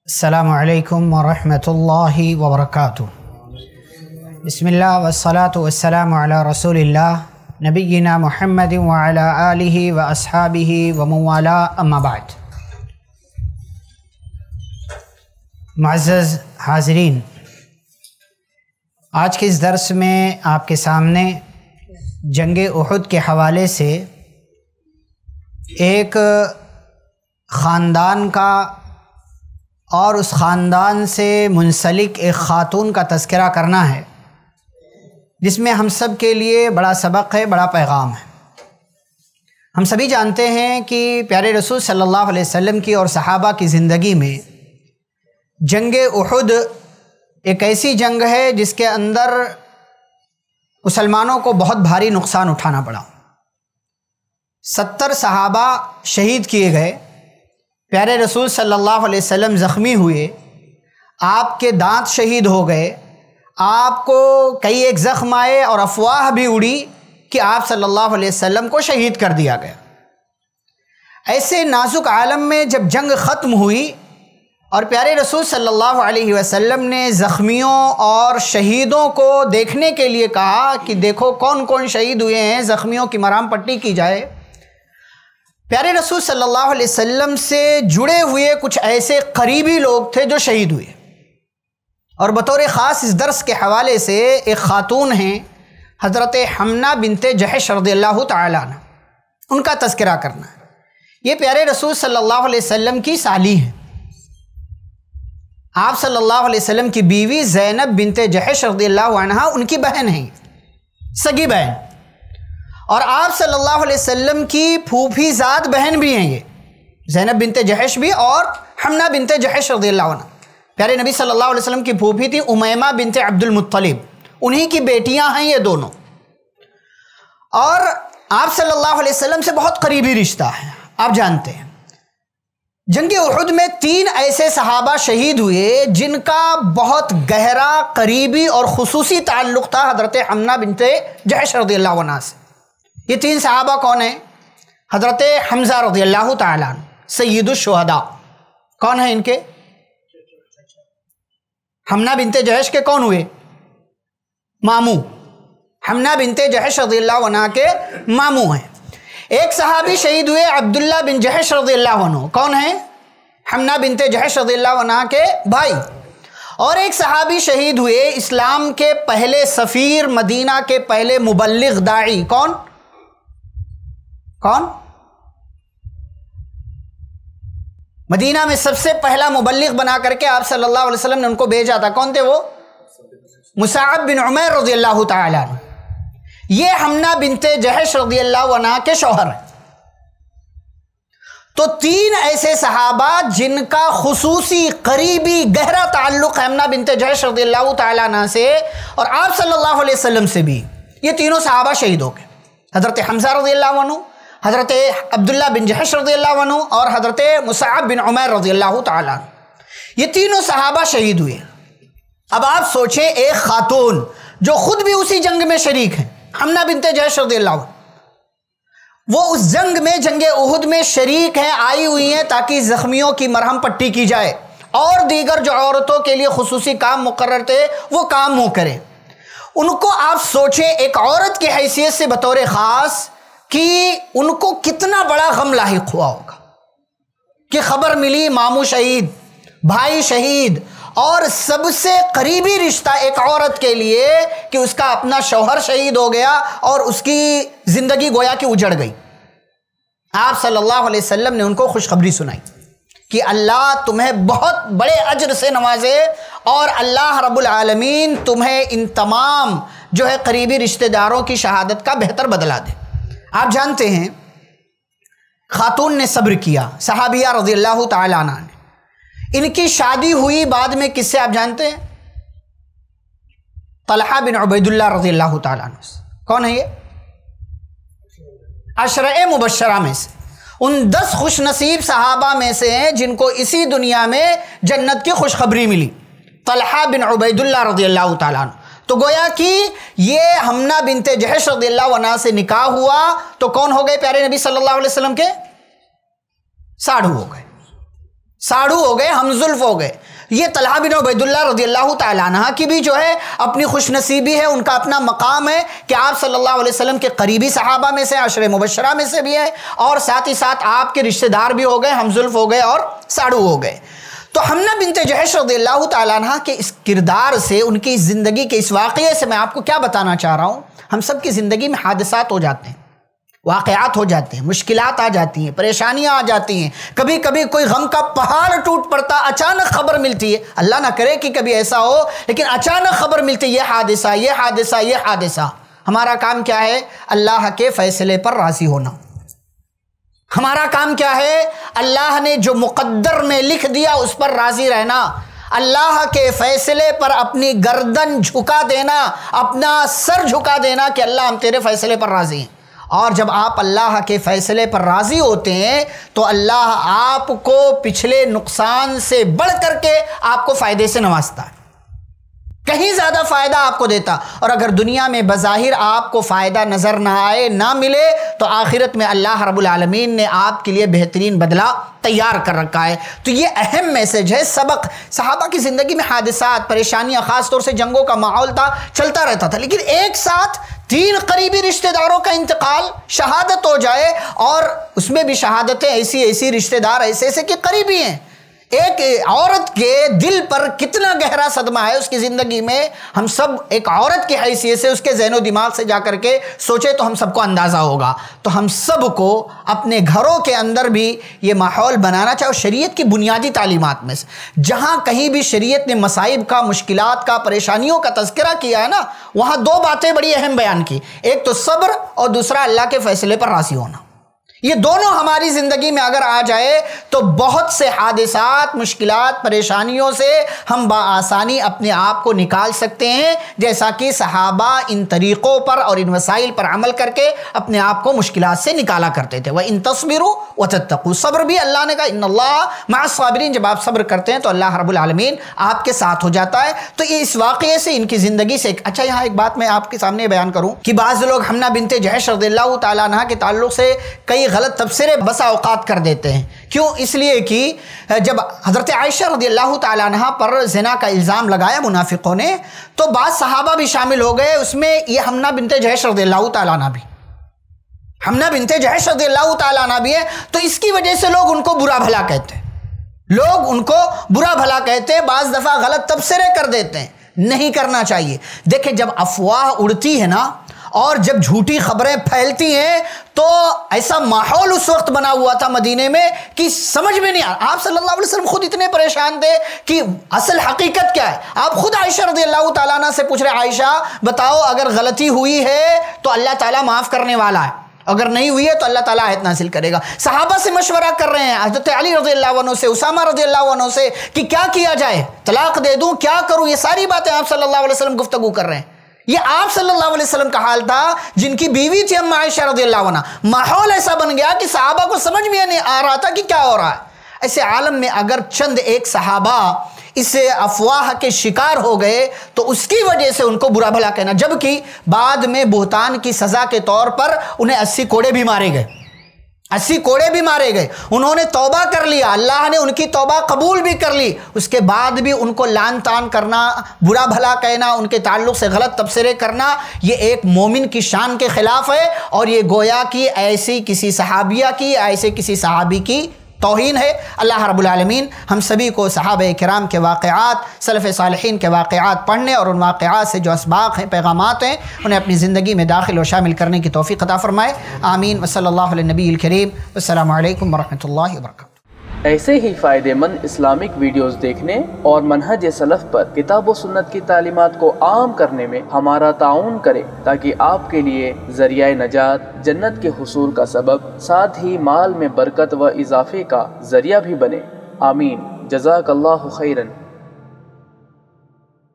السلام علیکم ورحمۃ اللہ وبرکاتہ۔ بسم اللہ والصلاة والسلام علی رسول اللہ نبینا محمد وعلی آلہ واصحابہ ومن والاہ، اما بعد۔ معزز حاضرین، آج کے اس درس میں آپ کے سامنے جنگ احد کے حوالے سے ایک خاندان کا اور اس خاندان سے منسلک ایک خاتون کا تذکرہ کرنا ہے، جس میں ہم سب کے لیے بڑا سبق ہے، بڑا پیغام ہے۔ ہم سبھی جانتے ہیں کہ پیارے رسول صلی اللہ علیہ وسلم کی اور صحابہ کی زندگی میں جنگ احد ایک ایسی جنگ ہے جس کے اندر مسلمانوں کو بہت بھاری نقصان اٹھانا پڑا۔ 70 صحابہ شہید کیے گئے، پیارے رسول صلی اللہ علیہ وسلم زخمی ہوئے، آپ کے دانت شہید ہو گئے، آپ کو کئی ایک زخم آئے اور افواہ بھی اڑی کہ آپ صلی اللہ علیہ وسلم کو شہید کر دیا گیا۔ ایسے نازک عالم میں جب جنگ ختم ہوئی اور پیارے رسول صلی اللہ علیہ وسلم نے زخمیوں اور شہیدوں کو دیکھنے کے لیے کہا کہ دیکھو کون کون شہید ہوئے ہیں، زخمیوں کی مرہم پٹی کی جائے، پیارے رسول صلی اللہ علیہ وسلم سے جڑے ہوئے کچھ ایسے قریبی لوگ تھے جو شہید ہوئے، اور بطور خاص اس درس کے حوالے سے ایک خاتون ہیں حضرت حمنہ بنت جحش رضی اللہ تعالیٰ عنہ، ان کا تذکرہ کرنا ہے۔ یہ پیارے رسول صلی اللہ علیہ وسلم کی سالی ہیں، آپ صلی اللہ علیہ وسلم کی بیوی زینب بنت جحش رضی اللہ عنہ ان کی بہن ہیں، سگی بہن، اور آپ صلی اللہ علیہ وسلم کی پھوپھی زاد بہن بھی ہیں یہ زینب بنت جحش بھی، اور حمنہ بنت جحش رضی اللہ عنہ۔ پیارے نبی صلی اللہ علیہ وسلم کی پھوپھی تھی امیمہ بنت عبد المطلب، انہی کی بیٹیاں ہیں یہ دونوں، اور آپ صلی اللہ علیہ وسلم سے بہت قریبی رشتہ ہے۔ آپ جانتے ہیں جنگ احد میں 3 ایسے صحابہ شہید ہوئے جن کا بہت گہرا قریبی اور خصوصی تعلق تھا حضرت حمنہ بنت جحش رضی اللہ عنہ سے۔ یہ 3 صحابہ کون ہیں؟ حضرت حمزہ رضی اللہ تعالیٰ عنہ، سید الشہداء۔ کون ہیں ان کے؟ حمنہ بنت جحش کے کون ہوئے؟ ماموں۔ حمنہ بنت جحش رضی اللہ عنہ کے ماموں ہیں۔ ایک صحابی شہید ہوئے عبداللہ بن جحش رضی اللہ عنہ، کون ہیں؟ حمنہ بنت جحش رضی اللہ عنہ کے بھائی۔ اور ایک صحابی شہید ہوئے اسلام کے پہلے سفیر، مدینہ کے پہلے مبلغ داعی، کون؟ مدینہ میں سب سے پہلا مبلغ بنا کر کے آپ صلی اللہ علیہ وسلم نے ان کو بھیجا تھا، کون تھے وہ؟ مصعب بن عمیر رضی اللہ تعالیٰ عنہ۔ یہ حمنہ بنت جحش رضی اللہ عنہ کے شوہر ہیں۔ تو 3 ایسے صحابہ جن کا خصوصی قریبی گہرا تعلق حمنہ بنت جحش رضی اللہ تعالیٰ عنہ سے اور آپ صلی اللہ علیہ وسلم سے بھی، یہ تینوں صحابہ شہید ہو گئے۔ حضرت حمزہ رضی اللہ عنہ، حضرت عبداللہ بن جحش رضی اللہ عنہ اور حضرت مصعب بن عمیر رضی اللہ تعالیٰ عنہ، یہ تینوں صحابہ شہید ہوئے۔ اب آپ سوچیں ایک خاتون جو خود بھی اسی جنگ میں شریک ہیں، حمنہ بنت جحش رضی اللہ عنہ، وہ اس جنگ میں جنگ احد میں شریک ہیں، آئی ہوئی ہیں تاکہ زخمیوں کی مرہم پٹی کی جائے اور دیگر جو عورتوں کے لیے خصوصی کام مقرر تھے وہ کام وہ کریں۔ ان کو آپ سوچیں ایک عورت کی حیثیت سے بطور خاص کہ ان کو کتنا بڑا غم لاحق ہوا ہوگا کہ خبر ملی ماموں شہید، بھائی شہید، اور سب سے قریبی رشتہ ایک عورت کے لیے کہ اس کا اپنا شوہر شہید ہو گیا اور اس کی زندگی گویا کہ اجڑ گئی۔ آپ صلی اللہ علیہ وسلم نے ان کو خوشخبری سنائی کہ اللہ تمہیں بہت بڑے اجر سے نوازے اور اللہ رب العالمین تمہیں ان تمام جو ہے قریبی رشتہ داروں کی شہادت کا بہتر بدلہ دے۔ آپ جانتے ہیں خاتون نے صبر کیا، صحابیہ رضی اللہ تعالیٰ عنہ نے۔ ان کی شادی ہوئی بعد میں کس سے آپ جانتے ہیں؟ طلحہ بن عبید اللہ رضی اللہ تعالیٰ عنہ سے۔ کون ہے یہ؟ عشرہ مبشرہ میں سے، ان 10 خوش نصیب صحابہ میں سے ہیں جن کو اسی دنیا میں جنت کی خوشخبری ملی، طلحہ بن عبید اللہ رضی اللہ تعالیٰ عنہ۔ تو گویا کہ یہ حمنہ بنت جحش رضی اللہ عنہ سے نکاح ہوا تو کون ہو گئے پیارے نبی صلی اللہ علیہ وسلم کے؟ ساڑھو ہو گئے، ساڑو ہو گئے، ہم زلف ہو گئے۔ یہ طلحہ بن عبید اللہ رضی اللہ تعالیٰ عنہ کی بھی جو ہے اپنی خوش نصیبی ہے، ان کا اپنا مقام ہے کہ آپ صلی اللہ علیہ وسلم کے قریبی صحابہ میں سے، عشر مبشرہ میں سے بھی ہے، اور ساتھ ہی ساتھ آپ کے رشتہ دار بھی ہو گئے، ہم زلف ہو گئے اور ساڑو ہو گئے۔ تو حمنہ بنت جحش رضی اللہ تعالیٰ عنہ کے اس کردار سے، ان کی زندگی کے اس واقعے سے میں آپ کو کیا بتانا چاہ رہا ہوں؟ ہم سب کی زندگی میں حادثات ہو جاتے ہیں، واقعات ہو جاتے ہیں، مشکلات آ جاتی ہیں، پریشانیاں آ جاتی ہیں، کبھی کبھی کوئی غم کا پہاڑ ٹوٹ پڑتا، اچانک خبر ملتی ہے، اللہ نہ کرے کہ کبھی ایسا ہو، لیکن اچانک خبر ملتی ہے یہ حادثہ، یہ حادثہ، یہ حادثہ۔ ہمارا کام کیا ہے؟ اللہ کے فیصلے پر راضی ہونا۔ ہمارا کام کیا ہے؟ اللہ نے جو مقدر میں لکھ دیا اس پر راضی رہنا، اللہ کے فیصلے پر اپنی گردن جھکا دینا، اپنا سر جھکا دینا کہ اللہ ہم تیرے فیصلے پر راضی ہیں۔ اور جب آپ اللہ کے فیصلے پر راضی ہوتے ہیں تو اللہ آپ کو پچھلے نقصان سے بڑھ کر کے آپ کو فائدے سے نوازتا ہے، کہیں زیادہ فائدہ آپ کو دیتا۔ اور اگر دنیا میں بظاہر آپ کو فائدہ نظر نہ آئے، نہ ملے، تو آخرت میں اللہ رب العالمین نے آپ کے لیے بہترین بدلہ تیار کر رکھا ہے۔ تو یہ اہم میسج ہے، سبق۔ صحابہ کی زندگی میں حادثات، پریشانیاں، خاص طور سے جنگوں کا ماحول تھا، چلتا رہتا تھا، لیکن ایک ساتھ 3 قریبی رشتہ داروں کا انتقال، شہادت ہو جائے، اور اس میں بھی شہادتیں ایسی رشتہ دار ایسے کہ قریبی ہیں۔ ایک عورت کے دل پر کتنا گہرا صدمہ ہے اس کی زندگی میں، ہم سب ایک عورت کی حیثیت سے، اس کے ذہن و دماغ سے جا کر کے سوچے تو ہم سب کو اندازہ ہوگا۔ تو ہم سب کو اپنے گھروں کے اندر بھی یہ ماحول بنانا چاہیے، اور شریعت کی بنیادی تعلیمات میں سے جہاں کہیں بھی شریعت نے مصائب کا، مشکلات کا، پریشانیوں کا تذکرہ کیا ہے نا، وہاں 2 باتیں بڑی اہم بیان کی، ایک تو صبر، اور دوسرا اللہ کے فیصلے پر راضی ہونا۔ یہ دونوں ہماری زندگی میں اگر آ جائے تو بہت سے حادثات، مشکلات، پریشانیوں سے ہم بآسانی اپنے آپ کو نکال سکتے ہیں، جیسا کہ صحابہ ان طریقوں پر اور ان وسائل پر عمل کر کے اپنے آپ کو مشکلات سے نکالا کرتے تھے۔ وَإِن تَصْبِرُوا وَتَتَّقُوا، صبر بھی اللہ نے کہا ان اللہ مع الصابرین، جب آپ صبر کرتے ہیں تو اللہ رب العالمین آپ کے ساتھ ہو جاتا ہے۔ تو یہ اس واقعے سے، ان کی زندگی سے اچھا، یہاں ایک بات میں آپ کے سامنے بیان کروں کہ بعض لوگ حمنہ بنت جحش رضی اللہ تعالیٰ عنہ کے تعلق سے کئی غلط تبصرے بسا اوقات کر دیتے ہیں۔ کیوں؟ اس لیے کہ جب حضرت عائشہ رضی اللہ تعالیٰ عنہ پر زنا کا الزام لگایا منافقوں نے، تو بعض صحابہ بھی شامل ہو گئے، اس میں یہ حمنہ بنت جحش رضی اللہ تعالیٰ عنہ بھی، حمنہ بنت جحش رضی اللہ تعالیٰ عنہ بھی ہے۔ تو اس کی وجہ سے لوگ ان کو برا بھلا کہتے ہیں، لوگ ان کو برا بھلا کہتے ہیں، بعض دفعہ غلط تبصرے کر دیتے ہیں، نہیں کرنا چاہیے۔ دیکھیں، جب افواہ اڑتی ہے نا، اور جب جھوٹی خبریں پھیلتی ہیں، تو ایسا ماحول اس وقت بنا ہوا تھا مدینے میں کہ سمجھ میں نہیں آ، آپ صلی اللہ علیہ وسلم خود اتنے پریشان تھے کہ اصل حقیقت کیا ہے۔ آپ خود عائشہ رضی اللہ تعالیٰ عنہ سے پوچھ رہے، عائشہ بتاؤ اگر غلطی ہوئی ہے تو اللہ تعالیٰ معاف کرنے والا ہے، اگر نہیں ہوئی ہے تو اللہ تعالیٰ آیت نازل کرے گا۔ صحابہ سے مشورہ کر رہے ہیں، حضرت علی رضی اللہ عنہ سے، اسامہ رضی اللہ عنہ سے، کہ کیا کیا جائے، طلاق دے دوں، کیا کروں، یہ ساری باتیں آپ صلی اللہ علیہ وسلم گفتگو کر رہے ہیں۔ یہ آپ صلی اللہ علیہ وسلم کا حال تھا، جن کی بیوی تھی ام عائشہ رضی اللہ عنہ۔ ماحول ایسا بن گیا کہ صحابہ کو سمجھ میں نہیں آ رہا تھا کہ کیا ہو رہا ہے۔ ایسے عالم میں اگر چند ایک صحابہ اس افواہ کے شکار ہو گئے تو اس کی وجہ سے ان کو برا بھلا کہنا، جبکہ بعد میں بہتان کی سزا کے طور پر انہیں 80 کوڑے بھی مارے گئے، 80 کوڑے بھی مارے گئے۔ انہوں نے توبہ کر لیا، اللہ نے ان کی توبہ قبول بھی کر لی، اس کے بعد بھی ان کو لعن طعن کرنا، برا بھلا کہنا، ان کے تعلق سے غلط تبصرے کرنا، یہ ایک مومن کی شان کے خلاف ہے، اور یہ گویا کہ ایسی کسی صحابیہ کی، ایسے کسی صحابی کی توہین ہے۔ اللہ رب العالمین ہم سبھی کو صحابہ کرام کے واقعات، سلف صالحین کے واقعات پڑھنے اور ان واقعات سے جو اسباق ہیں، پیغامات ہیں، انہیں اپنی زندگی میں داخل و شامل کرنے کی توفیق عطا فرمائے۔ آمین۔ وصلی اللہ علیہ نبی الکریم۔ السلام علیکم ورحمۃ اللہ وبرکاتہ۔ ایسے ہی فائدہ مند اسلامک ویڈیوز دیکھنے اور منہج سلف پر کتاب و سنت کی تعلیمات کو عام کرنے میں ہمارا تعاون کریں، تاکہ آپ کے لیے ذریعہ نجات، جنت کے حصول کا سبب، ساتھ ہی مال میں برکت و اضافے کا ذریعہ بھی بنے۔ آمین۔ جزاک اللہ خیرن۔